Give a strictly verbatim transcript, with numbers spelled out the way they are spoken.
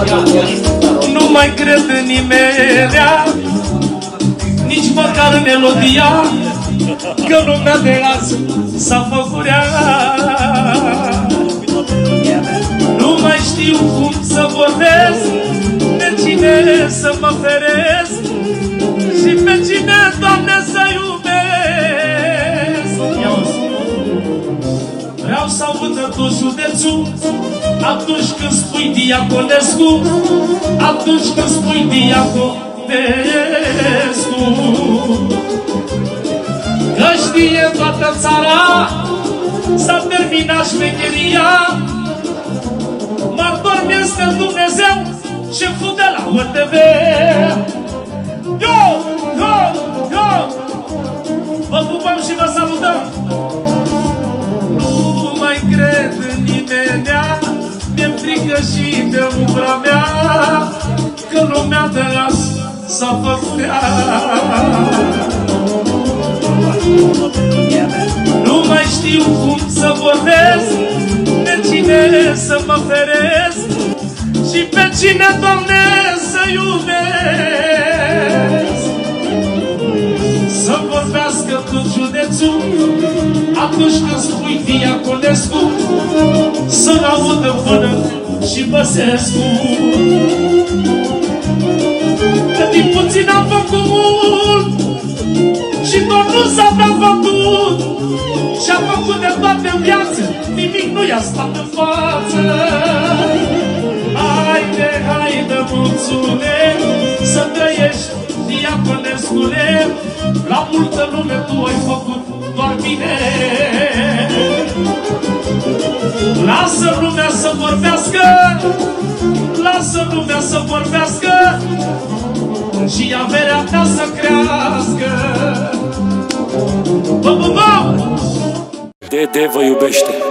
Nu mai cred în nimerea, nici măcar în melodia, că lumea de azi s-a făcut rea. Nu mai știu cum să vorbesc, de cine să mă feresc și pe cine, Doamne, să iubesc. Vreau să audă tot județul atunci când spui Diaconescu, atunci când spui Diaconescu, că știe toată țara, s-a terminat șmecheria. Martor mi-este Dumnezeu, șeful de la O T V. Yo, yo, yo, vă pupăm și vă salutăm. Nu mai cred în nimenea, mi-e frică și de umbra mea, că lumea de azi s-a făcut rea. Nu mai știu cum să vorbesc, de cine să mă feresc și pe cine, Doamne, să iubesc. Să vorbească tot județul atunci când spui Diaconescu, să-l audă până și Băsescu. Că din puțin am făcut mult și tot nu s-a prea făcut, și-a făcut de toate în viață, nimic nu i-a stat în față. Haide, haide, mulțule, să trăiești, Diaconescule, la multă lume tu ai făcut doar bine. Lasă lumea să vorbească, lasă lumea să vorbească și averea ta să crească. Bă, bă, bă! Dede vă iubește!